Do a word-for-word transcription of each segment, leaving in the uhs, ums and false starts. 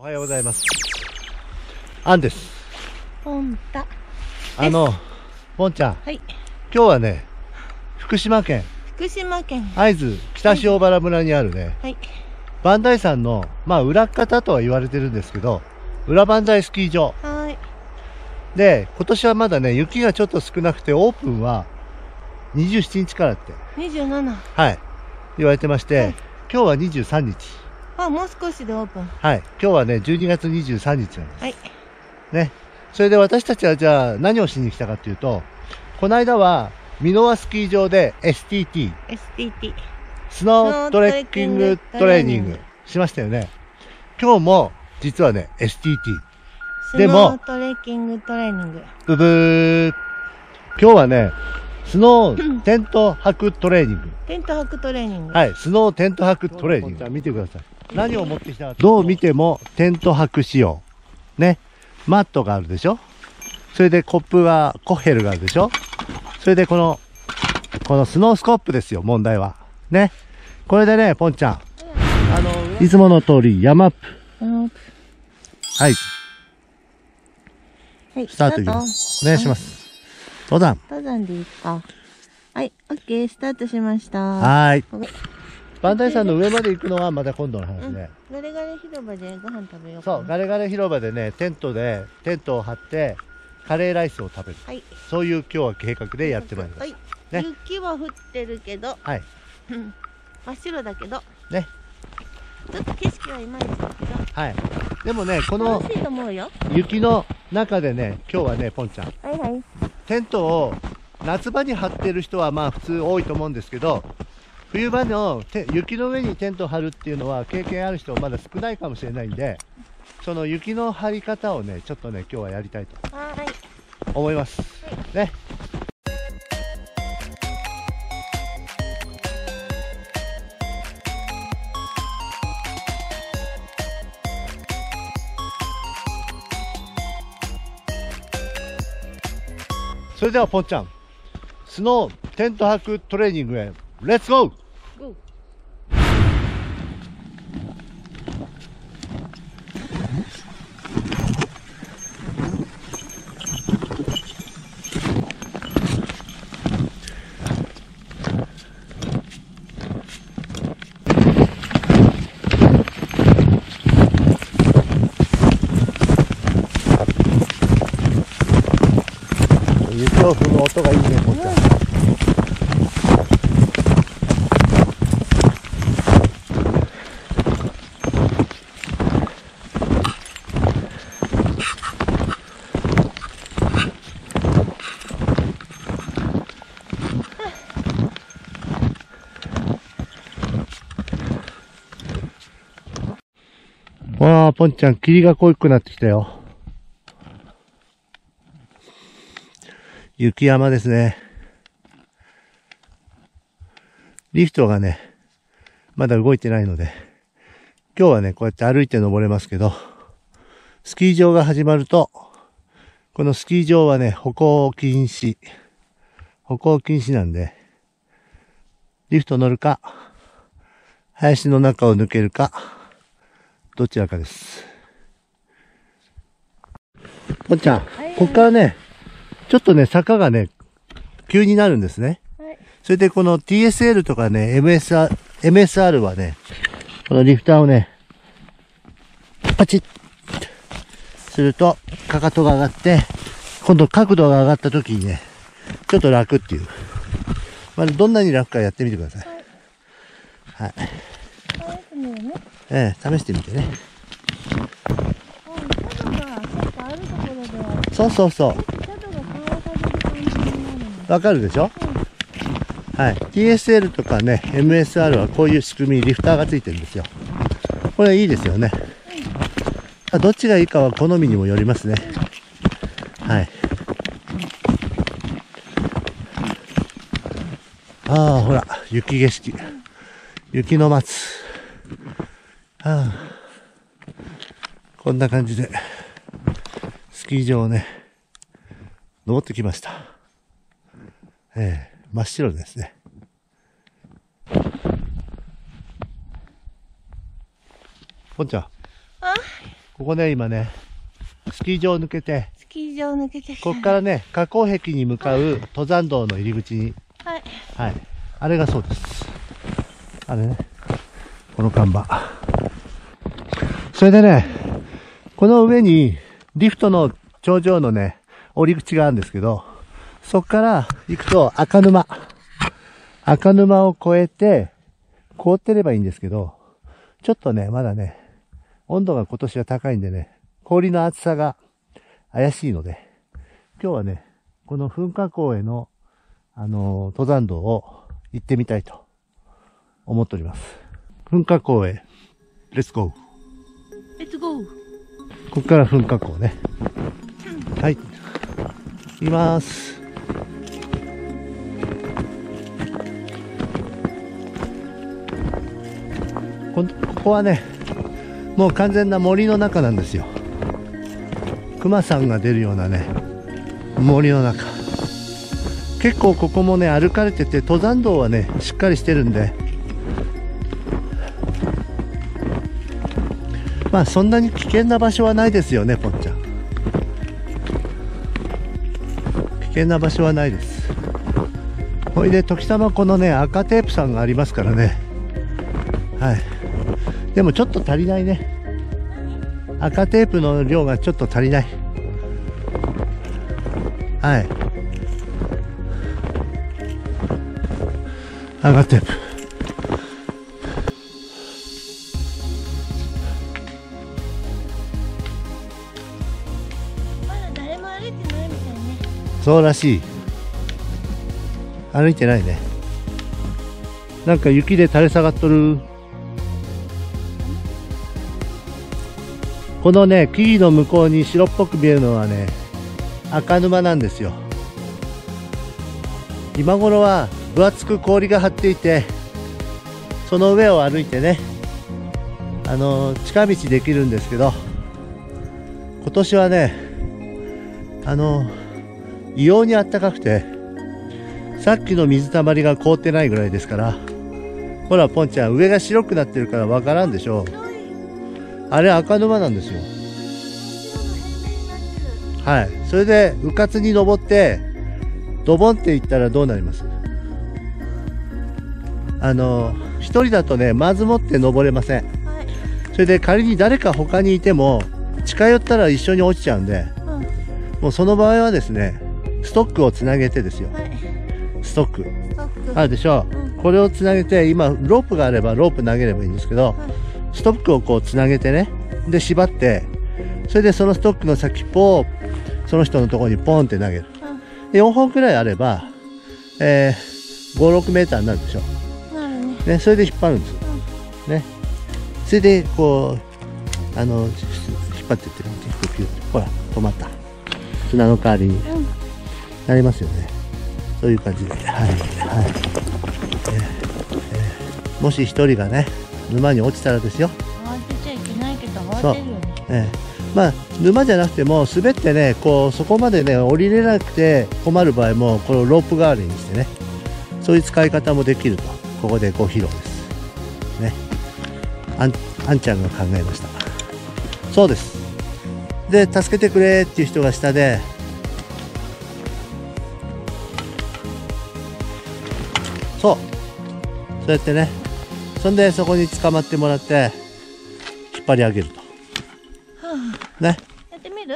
おはようございます。アンです。 ポンタ。 あの、ポンちゃん。 はい。 今日はね、福島県。 福島県。 会津北塩原村にあるね。 はい。 磐梯山の、まあ裏方とは言われてるんですけど、裏磐梯スキー場。 はい。 で、今年はまだね、雪がちょっと少なくて、オープンはにじゅうしちにちからって。 にじゅうなな。 はい。言われてまして、はい、今日はにじゅうさんにち。 あ、もう少しでオープン。 はい。今日はね、じゅうにがつにじゅうさんにちなんです。 はい。 ね。それで私たちはじゃあ何をしに来たかっていうと、この間は、箕輪スキー場で エスティーティー。 エスティーティー。 スノートレッキングトレーニングしましたよね。今日も実はね、エスティーティー。でも、 スノートレッキングトレーニング。 ブブー。今日はね、スノーテント泊トレーニング。 テント泊トレーニング。 はい、スノーテント泊トレーニング。じゃあ見てください。何を持ってきたか。どう見てもテント泊仕様。ね。マットがあるでしょ。それでコップが、コッヘルがあるでしょ。それでこの、このスノースコップですよ、問題は。ね。これでね、ポンちゃん。あの、いつもの通り山アップ。はい。 はい。 スタートいきます。お願いします。登山。 登山でいいか。はい。オッケー、スタートしました。 はーい。磐梯山の上まで行くのはまた今度の話ね。 ガレガレ広場でご飯食べようかな。 そう、ガレガレ広場でね、テントで、テントを張って、カレーライスを食べる。はい。そういう今日は計画でやってまいります。はい。 ね、雪は降ってるけど。 はい。 真っ白だけど。 ね。 ちょっと景色はいまいちだけど。 はい。でもね、この雪の中でね、今日はね、ポンちゃん。はいはい。テントを夏場に張ってる人はまあ普通多いと思うんですけど、冬場の雪の上にテントを張るっていうのは経験ある人はまだ少ないかもしれないんで、その雪の張り方をね、ちょっとね、今日はやりたいと思います。はい、ね。それではポンちゃん、スノーテント泊トレーニングへレッツゴー。雪を踏む音がいいね、ポンちゃん。わあ、ポンちゃん、霧が濃くなってきたよ。雪山ですね。リフトがね、まだ動いてないので、今日はね、こうやって歩いて登れますけど、スキー場が始まると、このスキー場はね、歩行禁止。歩行禁止なんで、リフト乗るか、林の中を抜けるか、どちらかです。ポンちゃん、こっからね、ちょっとね、坂がね、急になるんですね。はい、それでこの ティーエスエル とかね、エムエスアール、エムエスアール はね、このリフターをね、パチッすると、かかとが上がって、今度角度が上がった時にね、ちょっと楽っていう。まあ、どんなに楽かやってみてください。はい。はい、ええ、試してみてね。そうそうそう。わかるでしょ？はい。ティーエスエル とかね、エムエスアール はこういう仕組みにリフターがついてるんですよ。これいいですよね。どっちがいいかは好みにもよりますね。はい。ああ、ほら、雪景色。雪の松。はあ、こんな感じで、スキー場をね、登ってきました。ええ、真っ白ですね。ポンちゃん。 あ、 こここね、今ね、スキー場を抜けて、 スキー場抜けてきた。 ここからね、河口壁に向かう登山道の入り口に、 はい。 はい。あれがそうです。あれね。この看板。それでね、この上に、リフトの頂上のね、降り口があるんですけど、そこから行くと赤沼。赤沼を越えて、凍ってればいいんですけど、ちょっとね、まだね、温度が今年は高いんでね、氷の厚さが怪しいので、今日はね、この噴火口への、あのー、登山道を行ってみたいと思っております。噴火口へ、レッツゴー。 レッツゴー。 ここから噴火口ね。はい。行きます。こ、ここはね、もう完全な森の中なんですよ。熊さんが出るようなね、森の中。結構ここもね、歩かれてて、登山道はね、しっかりしてるんで、まあそんなに危険な場所はないですよね、ポンちゃん。危険な場所はないです。ほいで、時たまこのね、赤テープさんがありますからね。はい。でもちょっと足りないね。赤テープの量がちょっと足りない。はい。赤テープ。 まだ誰も歩いてないみたいね。 そうらしい。歩いてないね。なんか雪で垂れ下がっとる。このね、木々の向こうに白っぽく見えるのはね、赤沼なんですよ。今頃は分厚く氷が張っていて、その上を歩いてね、あの近道できるんですけど、今年はね、あの異様に暖かくて、さっきの水たまりが凍ってないぐらいですから、ほらポンちゃん、上が白くなってるからわからんでしょう。あれ赤沼なんですよ。はい。それで、うかつに登って、ドボンっていったらどうなります？あの、一人だとね、まずもって登れません。 はい。 それで仮に誰か他にいても、近寄ったら一緒に落ちちゃうんで、 うん。 もうその場合はですね、ストックをつなげてですよ。 はい。 ストック。 ストック。 あるでしょう。 うんこれをつなげて、今、ロープがあればロープ投げればいいんですけど、 はい。 ストックをこうつなげてね、で縛って、それでそのストックの先っぽをその人のところにポンって投げる。 うん。 でよんほんくらいあれば、えー、ご、ろくメーターになるでしょ。 なるね。 ね、それで引っ張るんですよ。ね。それでこう、あの、引っ張っていってるんで、ピュッてほら、止まった。砂の代わりにうん。 なりますよね。そういう感じで。はい。はい。えーえーもし一人がね、沼に落ちたらですよ。 慌てちゃいけないけど慌てるよね。 ええ、まあ沼じゃなくても滑ってね、こうそこまでね降りれなくて困る場合もこのロープ代わりにしてね、そういう使い方もできると、ここでご披露ですね。あんあんちゃんが考えました。そうです。で助けてくれっていう人が下で、そうそうやってね、そんでそこに捕まってもらって引っ張り上げると。 はあ、 ね。 やってみる？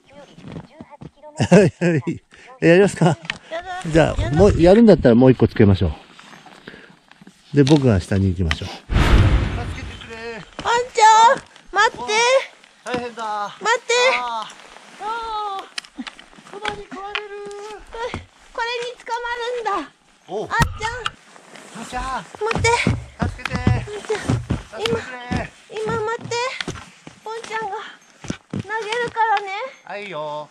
やりますか？ やだ。 じゃあ、もう、やるんだったらもう一個つけましょう。で、僕が下に行きましょう。助けてくれ。 あんちゃん待って大変だ。 待ってああ、ああ、熊に食われる。 これに捕まるんだ。 おう、 あんちゃんよっしゃ、 待って。 助けて。 あんちゃん助けてくれ。 今待って。ポンちゃんが投げるからね。 はいよ。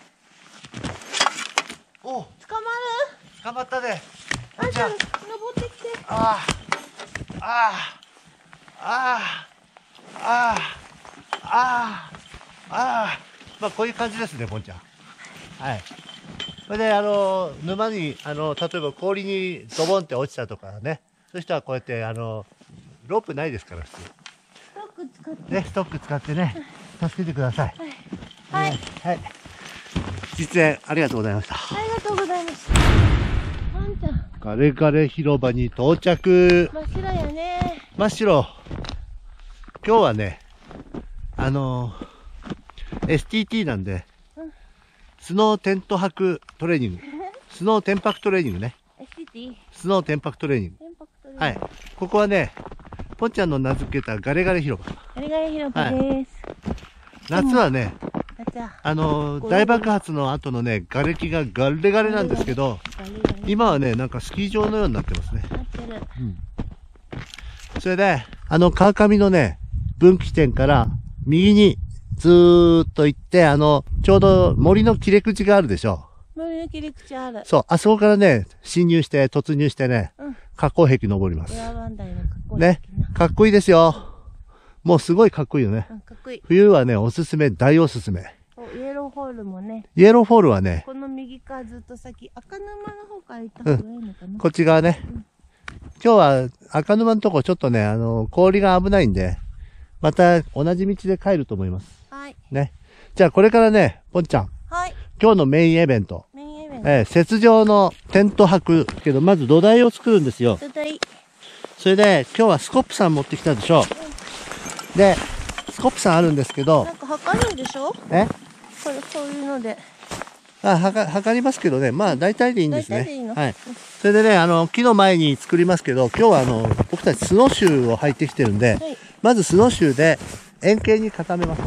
おう、 捕まる？ 捕まったで。 あんちゃん登ってきて。 ああ、ああ、ああ、ああ、ああ、ああ、まあこういう感じですね、ポンちゃん。はい。それで、あの、沼に、あの、例えば氷にドボンって落ちたとかね、そういう人はこうやって、あの、ロープないですから、普通。 ストック使って。 ね、ストック使ってね、 助けてください。 はい。はい。 ねはい。実演ありがとうございました。 ありがとうございます。ワンちゃん。 ガレガレ広場に到着。 真っ白やね。 真っ白。今日はね、あのー、エスティーティー なんで、うん、スノーテント泊トレーニング。スノーテンパクトレーニングね。 エスティーティー？ スノーテンパクトレーニング。はい。ここはね、ポンちゃんの名付けたガレガレ広場。 ガレガレ広場です。はい、 夏はね、あのー、 大爆発の後のね、瓦礫がガレガレなんですけど、今はね、なんかスキー場のようになってますね。 なってる。 うん。それで、あの川上のね、分岐点から右にずーっと行って、あの、ちょうど森の切れ口があるでしょ。 森の切り口ある。 そう、あそこからね、侵入して、突入してね、うん、河口壁登ります。ね、かっこいいですよ。もうすごいかっこいいよね。うん、かっこいい。冬はね、おすすめ、大おすすめ。 イエローホールもね。 イエローホールはね、 この右からずっと先、赤沼の方から行った方がいいのかな。 うん、こっち側ね。うん、今日は赤沼のとこちょっとね、あの、氷が危ないんで、また同じ道で帰ると思います。 はい。 ね。じゃあこれからね、ポンちゃん。 はい。 今日のメインイベント。 メインイベント。 えー、雪上のテント泊けど、まず土台を作るんですよ。 土台。 それで、今日はスコップさん持ってきたでしょ。うん、で、スコップさんあるんですけど。 なんか測るんでしょ？え？これ、こういうので。 あ、はか、測りますけどね。まあ、大体でいいんですね。 大体でいいの？ はい。それでね、あの、木の前に作りますけど、今日はあの、僕たちスノーシューを履いてきてるんで、はい、まずスノーシューで円形に固めます。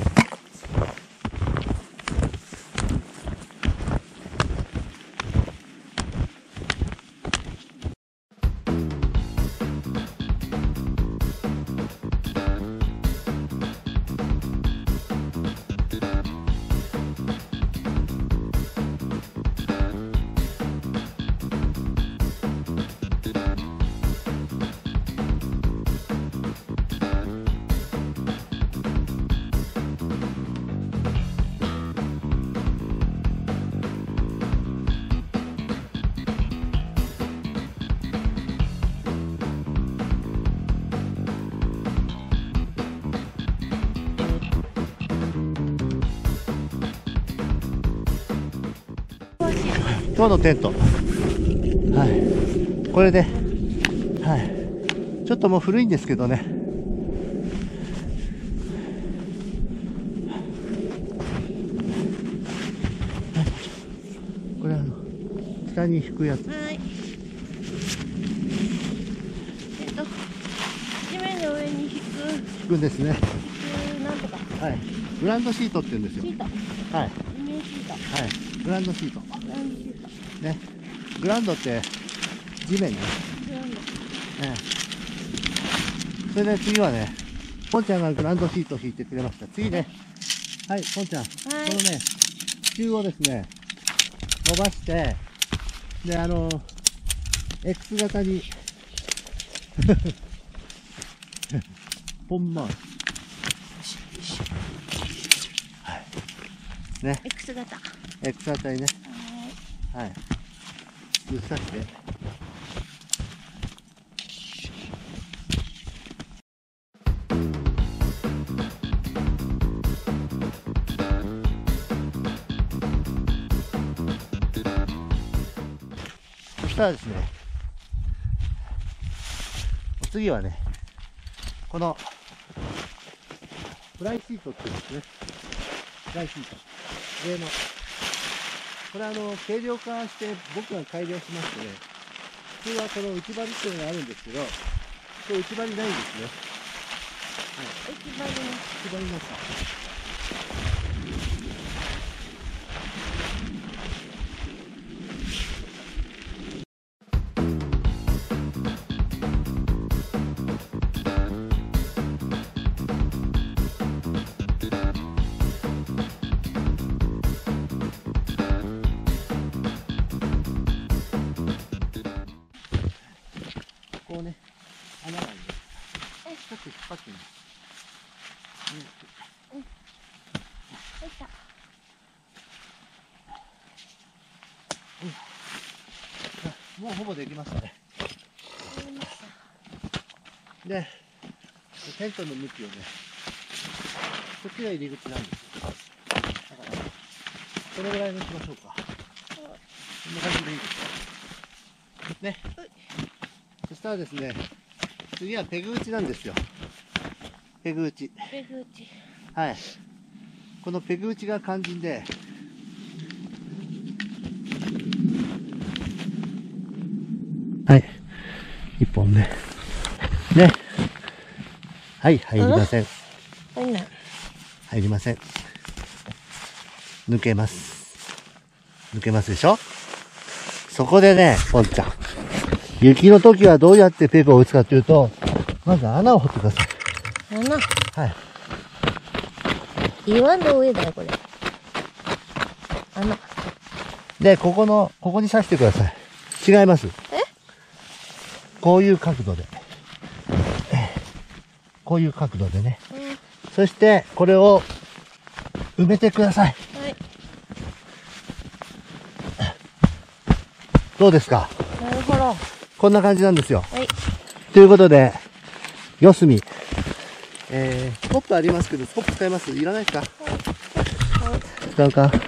今日のテント。はい。これで、はい。ちょっともう古いんですけどね。これあの、下に引くやつ。 はい。えっと、地面の上に引く。 引くんですね。 引く、なんとか。 はい。グランドシートって言うんですよ。 シート。 はい。 地面シート。 はい。グランドシート。 グランドシート。 ね。グランドって地面ね。 グランド。 ね。それで次はね、ポンちゃんがグランドシートを引いてくれました。次ね。はい、ポンちゃん。はい、このね、支柱をですね、伸ばして、で、あの、X 型に、ポンマース。はい。ね。 X 型。 X 型にね。はい。ぶっ刺して。そしたらですね、お次はね、このフライシートっていうんですね。フライシート。上の。これはあの、軽量化して僕が改良しましてね、普通はこの内張りっていうのがあるんですけど、これ内張りないんですね。はい。 内張りの。 内張りになった。こうね、穴があるんです。ちょっと引っ張ってみます。 うん。うん。よいしょ。 うん。もうほぼできましたね。で、テントの向きをね、 こっちが入り口なんですよ。だから、これぐらいにしましょうか。こんな感じでいいですか。ね。そしたらですね、次はペグ打ちなんですよ。ペグ打ち。 ペグ打ち。 はい。このペグ打ちが肝心で、はい。一本ね。ね。はい、入りません。 入んない。 入りません。抜けます。抜けますでしょ？そこでね、ポンちゃん。雪の時はどうやってペグを打つかというと、まず穴を掘ってください。 穴。 はい。 岩の上だよ、これ。穴。 で、ここの、ここに刺してください。違います。 え？ こういう角度で。こういう角度でね。 うん。 そして、これを埋めてください。 はい。 どうですか？ なるほど。 こんな感じなんですよ。 はい。 ということで、四隅。えー、スコップありますけど、スコップ使います？いらないですか？使うか？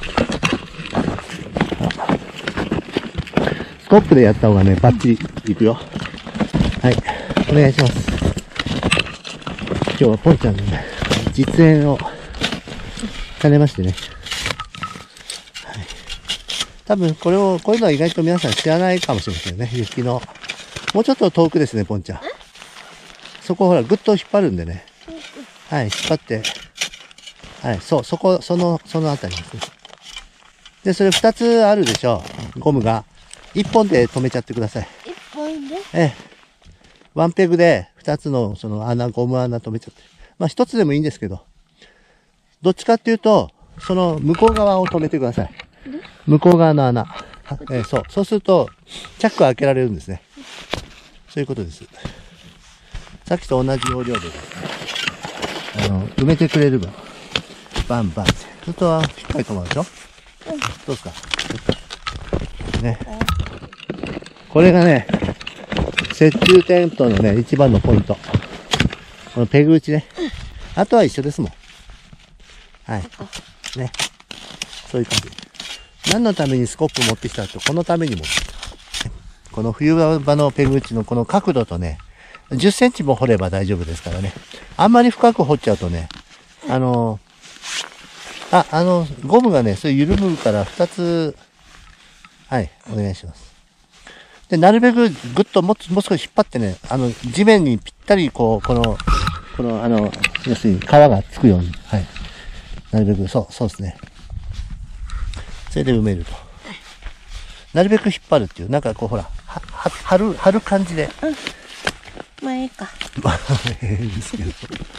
スコップでやった方がね、バッチリいくよ。はい。お願いします。今日はポンちゃんのね、実演を兼ねましてね。はい。多分これを、こういうのは意外と皆さん知らないかもしれませんね。雪の。もうちょっと遠くですね、ポンちゃん。そこをほら、ぐっと引っ張るんでね。はい、引っ張って。はい、そう、そこ、その、そのあたりですね。で、それ二つあるでしょう。ゴムが。一本で止めちゃってください。 一本で？ ええ。ワンペグで二つのその穴、ゴム穴止めちゃって。まあ一つでもいいんですけど。どっちかっていうと、その向こう側を止めてください。向こう側の穴。ええ、そう。そうすると、チャック開けられるんですね。そういうことです。さっきと同じ要領でですね、あの、埋めてくれれば、バンバンって。そうすると、しっかり止まるでしょ？うん。どうですか？ね。これがね、雪中テントのね、一番のポイント。このペグ打ちね。あとは一緒ですもん。はい。ね。そういう感じ。何のためにスコップ持ってきたって、このために持ってきた。この冬場のペグ打ちのこの角度とね、じゅっセンチも掘れば大丈夫ですからね。あんまり深く掘っちゃうとね、あの、あ、あの、ゴムがね、それ緩むから二つ、はい、お願いします。で、なるべくぐっともう、もう少し引っ張ってね、あの、地面にぴったりこう、この、この、あの、要するに皮がつくように、はい。なるべく、そう、そうですね。それで埋めると。なるべく引っ張るっていう、なんかこう、ほら、は、は、張る、張る感じで。 うん。まあいいか。 まあ、ええですけど。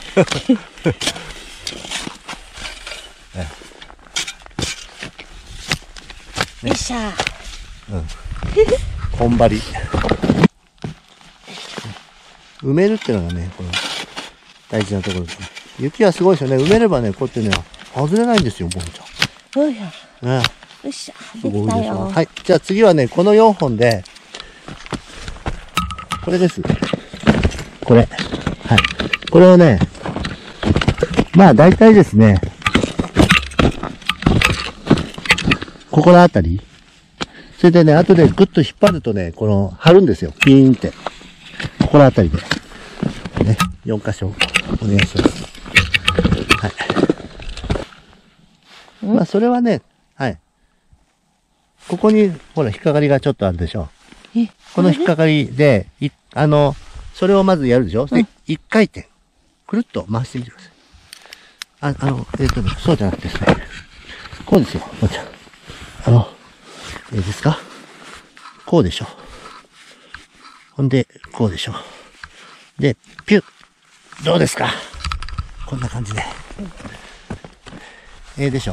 よっしゃー。うん。本張り。埋めるっていうのがね、この、大事なところですね。雪はすごいですよね。埋めればね、こうやってね、外れないんですよ、ボンちー。よいしょ。 ゃん。ね。 よっしゃ。 すできたごいでしょ。 よ。 はい。じゃあ次はね、このよんほんで、これです。これ。はい。これをね、まあ大体ですね、ここのあたり。それでね、後でグッと引っ張るとね、この、張るんですよ。ピーンって。ここのあたりで。ね。よん箇所、お願いします。はい。まあそれはね、はい。ここに、ほら、引っかかりがちょっとあるでしょ。 え、 この引っかかりで、い、あの、それをまずやるでしょ。で、一回転。くるっと回してみてください。あ、あの、えっとね、そうじゃなくてですね。こうですよ、もちゃん。あの、えー、ですか？こうでしょ。ほんで、こうでしょ。で、ピュッ。どうですか？こんな感じで。ええでしょ。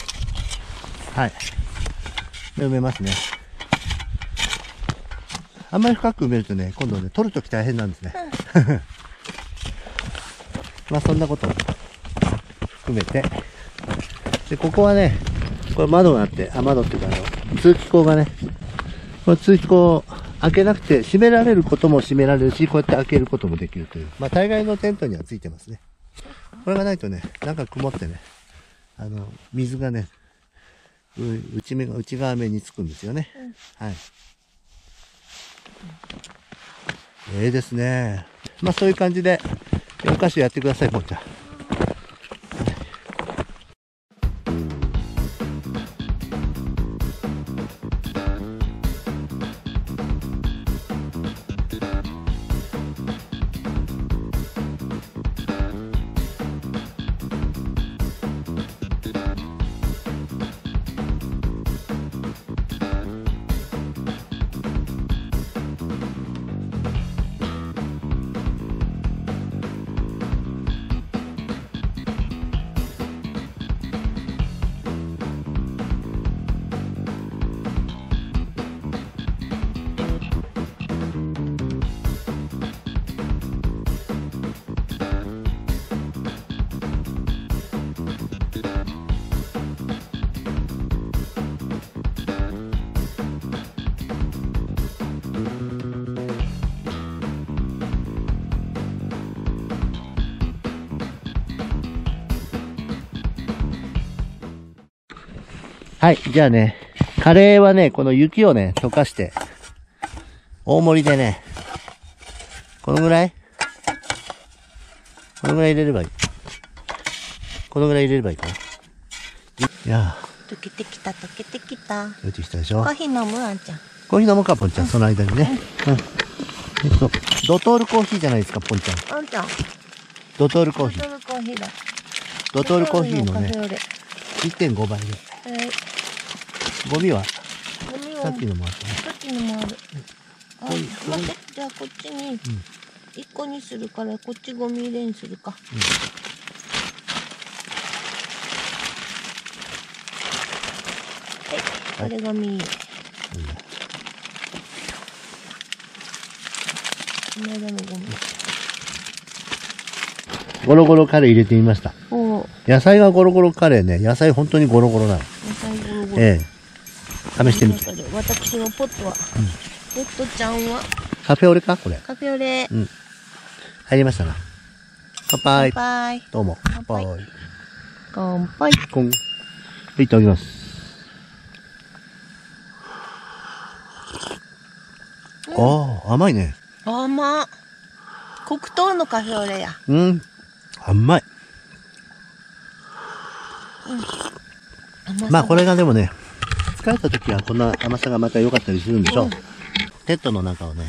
はい。で、埋めますね。 あんまり深く埋めるとね、今度ね、取るとき大変なんですね。うん、まあそんなことも含めて。で、ここはね、これ窓があって、あ、窓っていうかあの、通気口がね、この通気口を開けなくて、閉められることも閉められるし、こうやって開けることもできるという。まあ大概のテントにはついてますね。これがないとね、なんか曇ってね、あの、水がね、内目が、内側目につくんですよね。うん、はい。ええですね。まあそういう感じで、よんかしょやってください、ポンちゃん。はい。じゃあね、カレーはね、この雪をね、溶かして、大盛りでね、このぐらいこのぐらい入れればいい。このぐらい入れればいいかな。いやぁ。溶けてきた、溶けてきた。 溶けてきたでしょ。 コーヒー飲むあんちゃん。 コーヒー飲むか、ポンちゃん、うん、その間にね。うん。うん、えっと、ドトールコーヒーじゃないですか、ポンちゃん。 あんちゃん。 ドトールコーヒー。 ドトールコーヒーだ。 ドトールコーヒーのね、いってんごばいで。はい。ゴミはゴミはさっきのもあったね。 さっきのもある。あ、待って。じゃあこっちに、いっこにするから、こっちゴミ入れにするか。うん、はい。これゴミ。うん。この間のゴミ。 ゴロゴロカレー入れてみました。野菜がゴロゴロカレーね、野菜本当にゴロゴロなの。野菜ゴロゴロ。 ええ。試してみて。 私のポットは、うん、ポットちゃんはカフェオレかこれ。 カフェオレ。うん。 入りましたな。乾杯。 乾杯。 どうも。乾杯。 乾杯。 コン。はい、いただきます。うん、ああ、甘いね。 甘。黒糖のカフェオレや。 うん。甘い。うん。まあこれがでもね、疲れた時はこんな甘さがまた良かったりするんでしょう。うん、テントの中をね、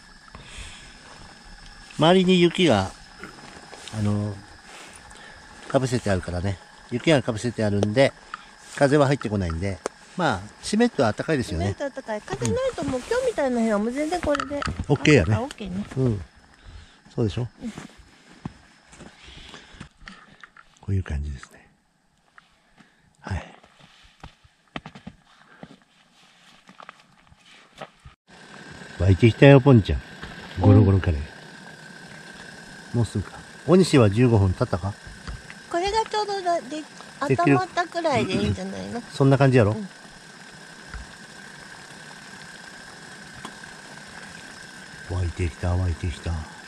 周りに雪が、あの、かぶせてあるからね、雪がかぶせてあるんで、風は入ってこないんで、まあ、湿ると暖かいですよね。 湿ると暖かい。風ないともう、うん、今日みたいな日はもう全然これで。 OK やね。 OK ね。 うん。そうでしょ、うん、こういう感じですね。はい。湧いてきたよ、ポンちゃん。ゴロゴロカレー。うん、もうすぐか。大西はじゅうごふん経ったか？ これがちょうどだで温まったくらいでいいんじゃないの？ そんな感じやろ、うん、湧いてきた、湧いてきた。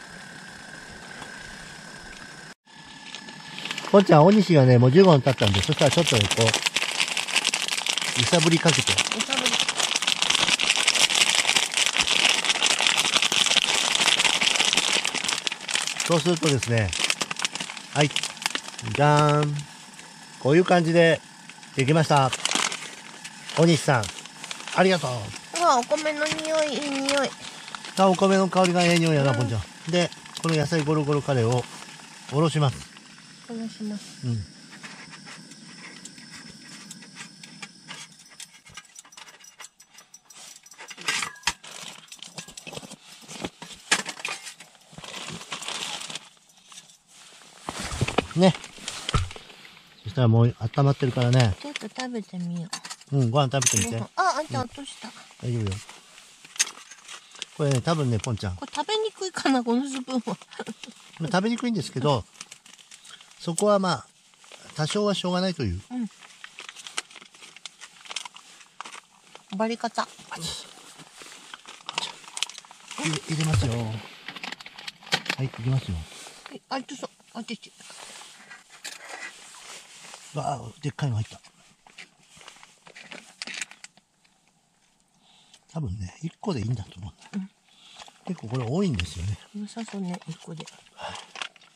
ポンちゃん、大西がね、もうじゅうごふん経ったんで、そしたらちょっとこう、揺さぶりかけて。揺さぶり。そうするとですね、はい、じゃーん。こういう感じでできました。大西さん、ありがとう。 あ、お米の匂い、いい匂い。 あ、お米の香りがええ匂いやな、うん、ポンちゃん。で、この野菜ゴロゴロカレーをおろします。 おろします。 うん。ね。そしたらもう温まってるからね。 ちょっと食べてみよう。うん、ご飯食べてみて。 あ、あんちゃん落とした。 大丈夫よ。 これね、多分ね、ポンちゃん。 これ食べにくいかな、このスプーンは。 食べにくいんですけど、そこはまあ、多少はしょうがないという。 うん。バリ方。 入れ入れますよ。はい、いきますよ。 あ、ちょっと、あ、ちち。 わあ、でっかいの入った。多分ね、いっこでいいんだと思うんだ。うん、結構これ多いんですよね。 良さそうね、いっこで。はい、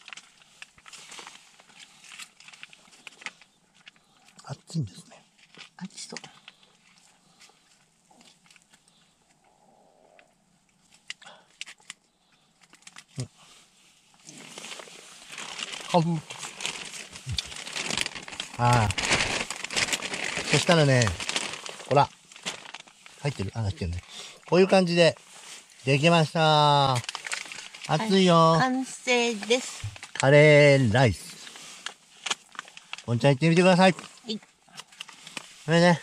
熱いんですね。 熱そう。 うん、ああ。そしたらね、ほら。入ってるあ、入ってるね。こういう感じで、できました。熱いよ、はい。 完成です。 カレーライス。ポンちゃん行ってみてください。はい。これね。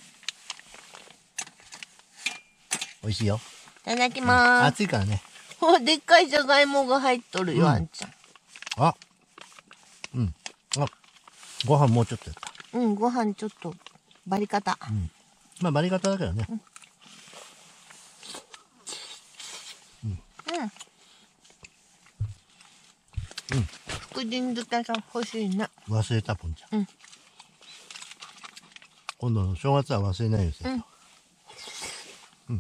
美味しいよ。 いただきまーす。 うん、熱いからね。 お、でっかいじゃがいもが入っとるよ、うん、あんちゃん。 あ。うん。あ、ご飯もうちょっとやった。 うん、ご飯ちょっと、バリ方。 うん。まあ、バリ方だけどね。うん。うん。うん。 福神漬けさん欲しいね。 忘れた、ポンちゃん。 うん。 今度の正月は忘れないよ、うん。うん。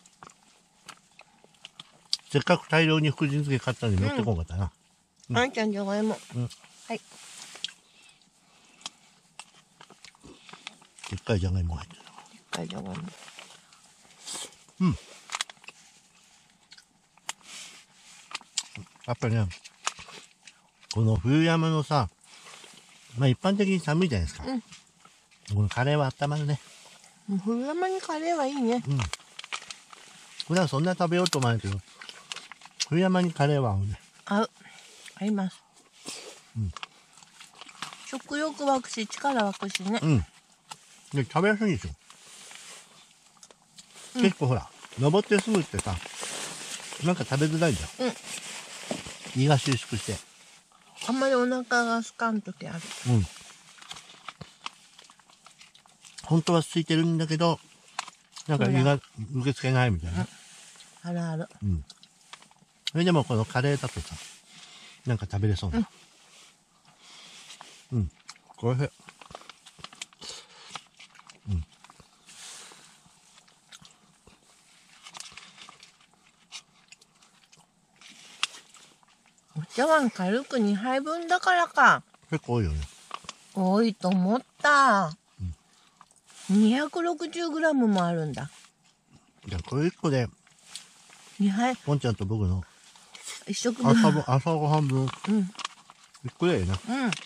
せっかく大量に福神漬け買ったのに持ってこんかったな。 うん。あんちゃんじゃがいも。うん。はい。 でっかいじゃがいも入ってる。 でっかいじゃがいも。 うん。やっぱりね、この冬山のさ、まあ一般的に寒いじゃないですか。うん。このカレーは温まるね。 冬山にカレーはいいね。 うん。普段そんな食べようと思わないけど、冬山にカレーは合うね。 合う。合います。うん。食欲湧くし、力湧くしね。 うん。で、食べやすいんですよ。うん、結構ほら、登ってすぐってさ、なんか食べづらいじゃん。うん。胃が収縮して。 あんまりお腹が空かんときある。 うん。本当は空いてるんだけど、なんか胃が受け付けないみたいな。 あるある。 うん。それでもこのカレーだとさ、なんか食べれそうな。うん。うん。これ。うん。 お茶碗軽くにはいぶんだからか。 結構多いよね。 多いと思った。うん、にひゃくろくじゅうグラム もあるんだ。 じゃあこれいっこで、 にはい。 ポンちゃんと僕の一食分。 朝ご、朝ごはん分。うん。いっこでいいな。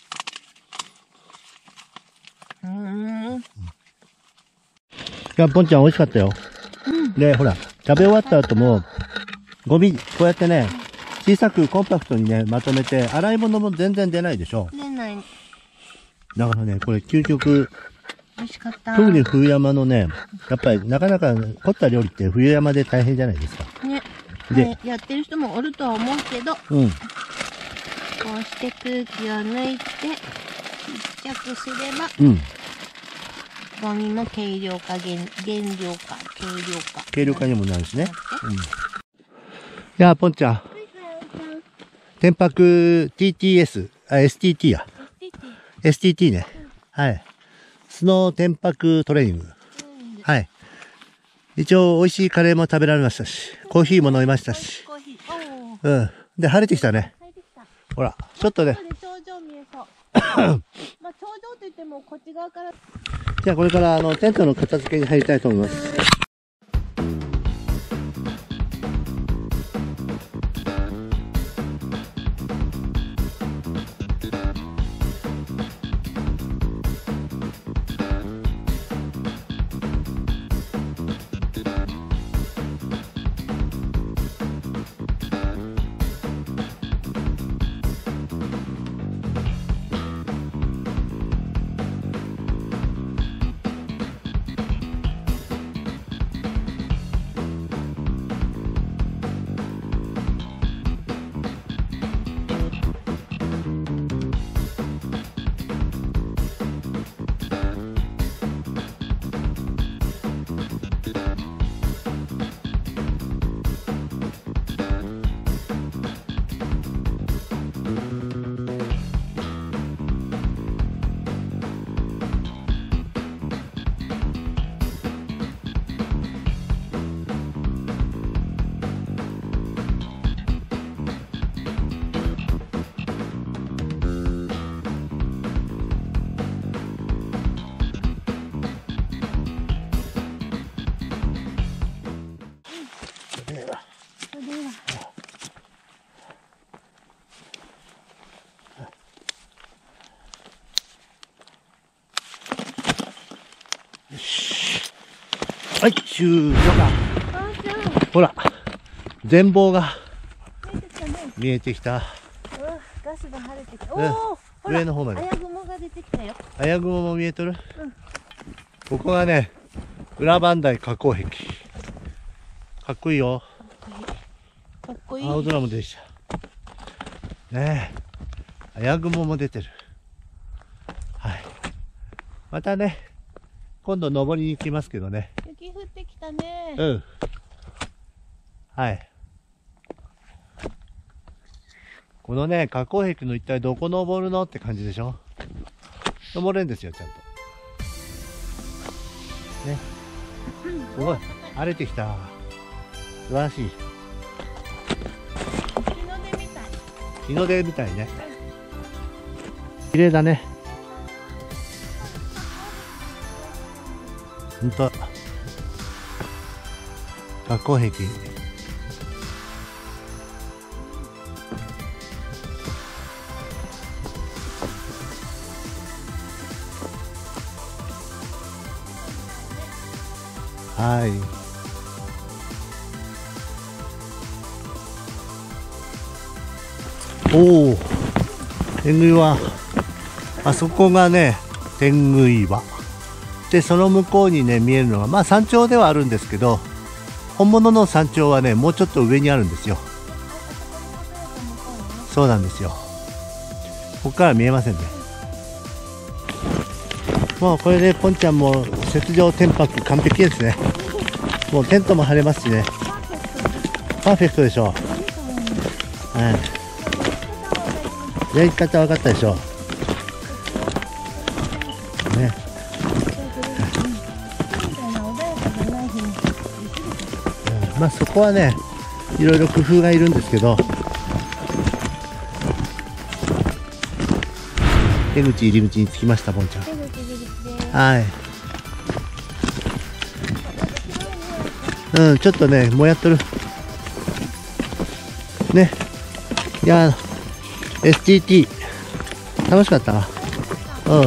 うん。うん。いや、ポンちゃん美味しかったよ。うん。で、ほら、食べ終わった後も、ゴミ、こうやってね、小さくコンパクトにね、まとめて、洗い物も全然出ないでしょ。 出ない。 だからね、これ究極、 美味しかった。 特に冬山のね、やっぱりなかなか凝った料理って冬山で大変じゃないですか。 ね。で、ね、やってる人もおるとは思うけど、うん。こうして空気を抜いて、ちっちゃくすれば、うん。ゴミも軽量化、減、減量化、軽量化。 軽量化にもなるしね。うん。いや、ポンちゃん。天白 ティーティーエス、あ、エスティーティー や。エスティーティー ね。うん、はい。スノー天白トレーニング。うん、はい。一応、美味しいカレーも食べられましたし、コーヒーも飲みましたし。コーヒー。うん。で、晴れてきたね。晴れてきた。ほら、ちょっとね。 頂上見えそう。まあ、頂上といっても、こっち側から。 じゃあ、これから、あの、テントの片付けに入りたいと思います。 それは。 よし。はい、終了か。ほら、全貌が見えてきた。 ガスが晴れてきた。 うんおお、 上の方まで。 あや雲が出てきたよ。 あや雲も見えとる、 うん、 ここがね、裏磐梯火口壁。かっこいいよ。 かっこいい。 青空も出てきた。ねえ。あや雲も出てる。はい。またね、今度登りに行きますけどね。 雪降ってきたね。 うん。はい。このね、火口壁の一体どこ登るのって感じでしょ。登れるんですよ、ちゃんと。ね。すごい。晴れてきた。素晴らしい。 日の出みたい。 日の出みたいね。綺麗だね。ほんと。火口壁。はい。おお、天狗岩。あそこがね、天狗岩。で、その向こうにね、見えるのが、まあ山頂ではあるんですけど、本物の山頂はね、もうちょっと上にあるんですよ。そうなんですよ。ここから見えませんね。もうこれでポンちゃんも雪上天泊完璧ですね。もうテントも張れますしね。パーフェクトでしょう。はい。やり方分かったでしょう。ね。うん、まあそこはね、いろいろ工夫がいるんですけど、出口入り口に着きました、ポンちゃん。はい。うん、ちょっとね、もやっとる。ね。いやー、エスティーティー、楽しかったな。うん。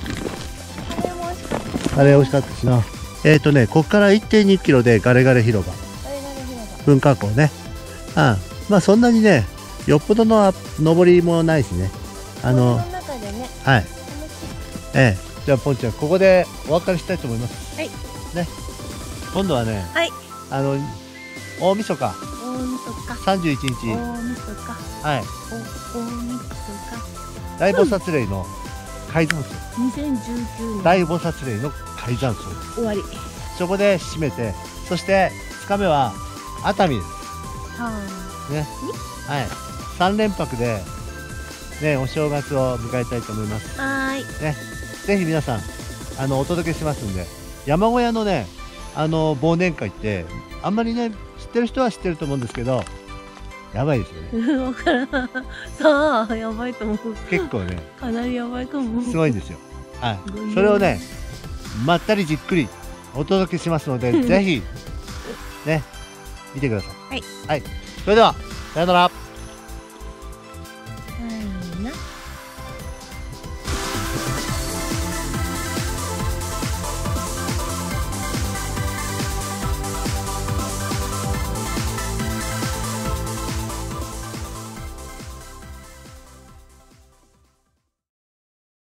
あれ美味しかったしな。えっ、ー、とね、こっから いってんにキロでガレガレ広場。噴火口ね。うん。まあそんなにね、よっぽどの登りもないしね。あの、はい。ええ。じゃあ、ポンちゃん、ここでお別れしたいと思います。 はい。 ね。今度はね、 はい。 あの、大晦日。 大晦日。 さんじゅういちにち。 大晦日。 はい。 お、大晦日。 大菩薩霊の開山祭。 にせんじゅうきゅうねん。 大菩薩霊の開山祭。 終わり。 そこで締めて、そしてふつかめは熱海です。 はあ。ね。はい。さんれんぱくで、ね、お正月を迎えたいと思います。 はーい。 ね。ぜひ皆さん、あの、お届けしますんで、山小屋のね、あの、忘年会って、あんまりね、知ってる人は知ってると思うんですけど、やばいですよね。 わからん。さあ、やばいと思う。 結構ね、 かなりやばいかも。 すごいんですよ。はい。それをね、まったりじっくりお届けしますので、ぜひ、ね、見てください。 はい。 はい。それでは、さよなら。